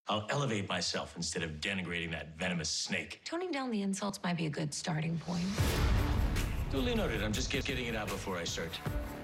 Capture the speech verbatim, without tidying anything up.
I'll elevate myself instead of denigrating that venomous snake. Toning down the insults might be a good starting point. Duly noted. I'm just get, getting it out before I start